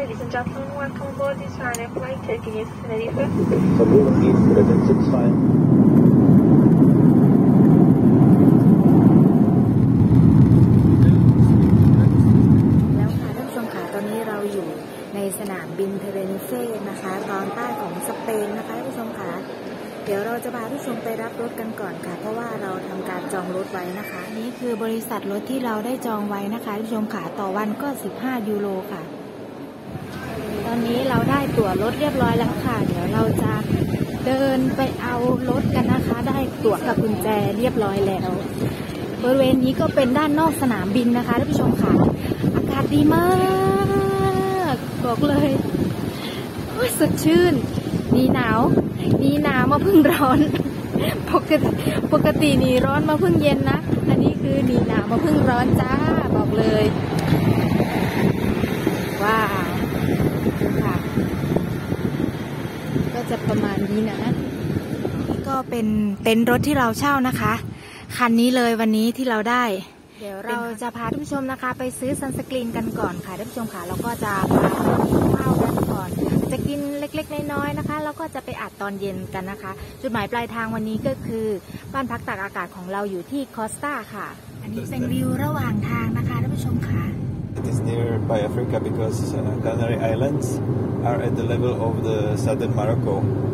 Ladies and gentlemen, welcome aboard this Ryanair flight taking you to Tenerife. Verbunden East 365. แล้วค่ะท่านผู้ชมค่ะตอนนี้เราอยู่ในสนามบินเทเรนิเฟ่นะคะตอนใต้ของสเปนนะคะท่านผู้ชมค่ะเดี๋ยวเราจะพาท่านผู้ชมไปรับรถกันก่อนค่ะเพราะว่าเราทำการจองรถไว้นะคะนี่คือบริษัทรถที่เราได้จองไว้นะคะท่านผู้ชมค่ะต่อวันก็15 ยูโรค่ะตอนนี้เราได้ตั๋วรถเรียบร้อยแล้วค่ะเดี๋ยวเราจะเดินไปเอารถกันนะคะได้ตั๋วกับกุญแจเรียบร้อยแล้วบริเวณนี้ก็เป็นด้านนอกสนามบินนะคะท่านผู้ชมค่ะอากาศดีมากบอกเลยสดชื่นมีหนาวมาเพิ่งร้อนปกตินี่ร้อนมาเพิ่งเย็นนะอันนี้คือนี่หนาวมาเพิ่งร้อนจ้าบอกเลยว้าวค่ะก็จะประมาณนี้นะนี่ก็เป็นเต็นท์รถที่เราเช่านะคะคันนี้เลยวันนี้ที่เราได้เดี๋ยวเราจะพาท่านผู้ชมนะคะไปซื้อซันสกรีนกันก่อนค่ะท่านผู้ชมค่ะแล้วก็จะพาข้าวกันก่อนจะกินเล็กๆน้อยๆนะคะแล้วก็จะไปอัดตอนเย็นกันนะคะจุดหมายปลายทางวันนี้ก็คือบ้านพักตากอากาศของเราอยู่ที่คอสตาค่ะอันนี้เป็นวิวระหว่างทางนะคะท่านผู้ชมค่ะ It is nearby Africa because Canary Islands are at the level of the southern Morocco.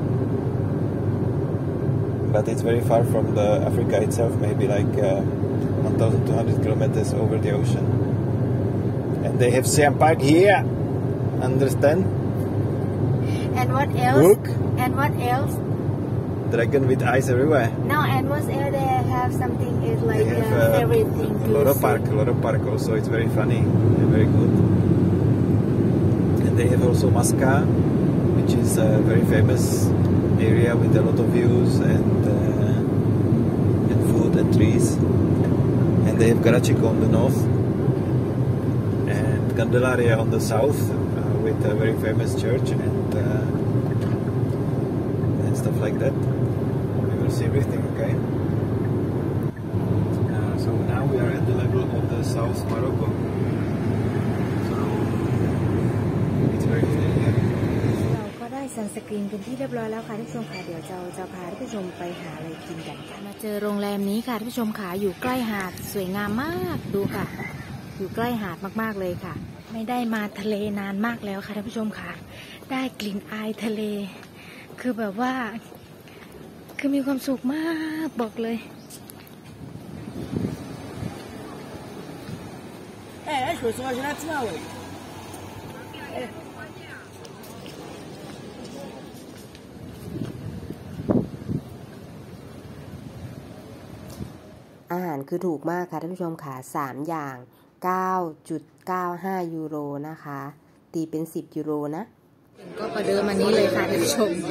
But it's very far from the Africa itself, maybe like 1,200 kilometers over the ocean. And they have sand park here. Understand? And what else? Look. And what else? Dragon with eyes everywhere. No, and what else they have something is like They have everything. a lot of park also. It's very funny and very good. And they have also Masca, which is a very famous area with a lot of views and food and trees. And they have Garachico on the north and Candelaria on the south with a very famous church and stuff like that. We will see everything, okay? So now we are at the level of the South Morocco. So it's very clear here. เราก็ได้ซันสกรีนเป็นที่เรียบร้อยแล้วค่ะท่านผู้ชมค่ะเดี๋ยวเราจะพาท่านผู้ชมไปหาอะไรกินกันค่ะมาเจอโรงแรมนี้ค่ะท่านผู้ชมค่ะอยู่ใกล้หาดสวยงามมากดูค่ะอยู่ใกล้หาดมากๆเลยค่ะไม่ได้มาทะเลนานมากแล้วค่ะท่านผู้ชมค่ะได้กลิ่นอายทะเลคือแบบว่าคือมีความสุขมากบอกเลยอาหารคือถูกมากค่ะท่านผู้ชมค่ะ3อย่าง 9.95 ยูโรนะคะตีเป็น10 ยูโรนะก็ประเดิมอันนี้เลยค่ะท่านผู้ชม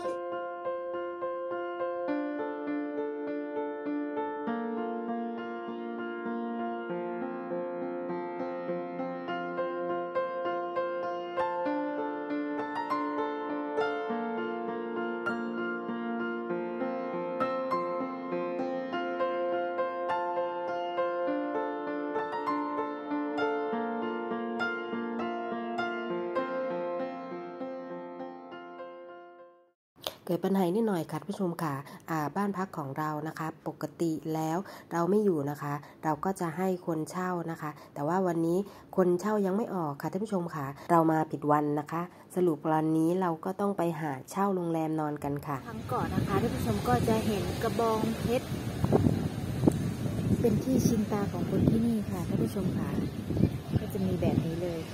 เกิดปัญหานิดหน่อยค่ะผู้ชมค่ะบ้านพักของเรานะคะปกติแล้วเราไม่อยู่นะคะเราก็จะให้คนเช่านะคะแต่ว่าวันนี้คนเช่ายังไม่ออกค่ะท่านผู้ชมค่ะเรามาผิดวันนะคะสรุปวันนี้เราก็ต้องไปหาเช่าโรงแรมนอนกันค่ะทั้งเกาะนะคะท่านผู้ชมก็จะเห็นกระบองเพชรเป็นที่ชินตาของคนที่นี่ค่ะท่านผู้ชมค่ะก็จะมีแบบนี้เลย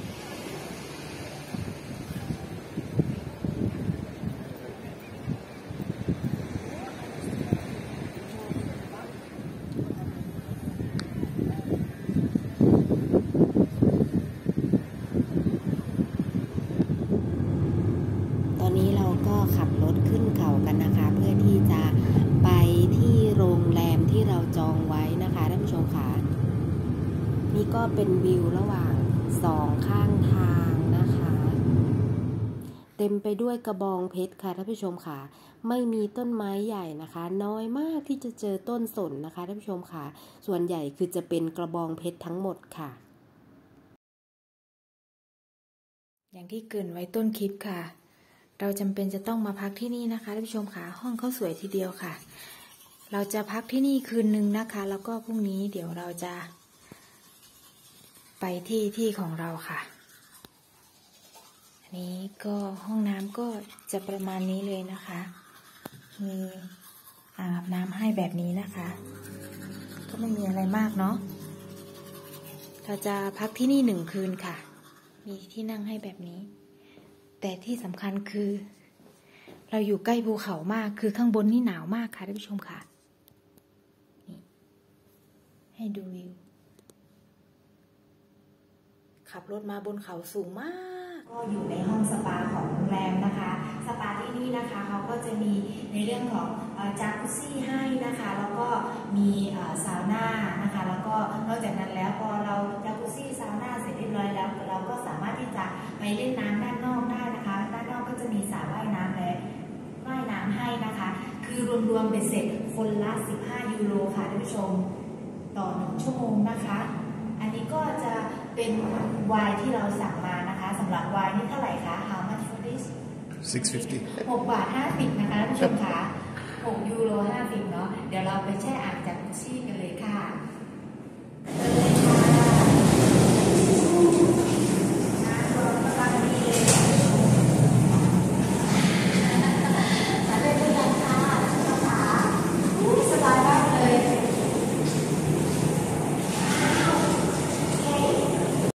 ตอนนี้เราก็ขับรถขึ้นเขากันนะคะเพื่อที่จะไปที่โรงแรมที่เราจองไว้นะคะท่านผู้ชมค่ะนี่ก็เป็นวิวระหว่าง2ข้างทางนะคะเต็มไปด้วยกระบองเพชรค่ะท่านผู้ชมค่ะไม่มีต้นไม้ใหญ่นะคะน้อยมากที่จะเจอต้นสนนะคะท่านผู้ชมค่ะส่วนใหญ่คือจะเป็นกระบองเพชรทั้งหมดค่ะอย่างที่เกริ่นไว้ต้นคลิปค่ะเราจำเป็นจะต้องมาพักที่นี่นะคะท่านผู้ชมค่ะห้องเขาสวยทีเดียวค่ะเราจะพักที่นี่คืนนึงนะคะแล้วก็พรุ่งนี้เดี๋ยวเราจะไปที่ของเราค่ะอันนี้ก็ห้องน้ำก็จะประมาณนี้เลยนะคะมีอ่างอาบน้ำให้แบบนี้นะคะก็ไม่มีอะไรมากเนาะเราจะพักที่นี่1 คืนค่ะมีที่นั่งให้แบบนี้แต่ที่สำคัญคือเราอยู่ใกล้ภูเขามากคือข้างบนนี่หนาวมากค่ะท่านผู้ชมค่ะนี่ให้ดูวิวขับรถมาบนเขาสูงมากก็อยู่ในห้องสปาของโรงแรมนะคะสปาที่นี่นะคะเขาก็จะมีในเรื่องของจากุซซี่ให้นะคะแล้วก็มีซาวน่านะคะแล้วก็นอกจากนั้นแล้วพอเราจากุซซี่ซาวน่าเสร็จเรียบร้อยแล้วเราก็สามารถที่จะไปเล่นน้ำด้านนอกได้นะคะด้านนอกก็จะมีสระว่ายน้ำและว่ายน้ำให้นะคะคือรวมๆเป็นเสร็จคนละ15 ยูโรค่ะท่านผู้ชมต่อ1 ชั่วโมงนะคะอันนี้ก็จะเป็นไวน์ที่เราสั่งมานะคะสำหรับไวน์นี่เท่าไหร่คะ How much for this 6.50 6 บาท 50นะคะท่านผู้ชมคะ6 ยูโร 50เนาะเดี๋ยวเราไปแช่อ่างจากุซซี่กันเลยค่ะ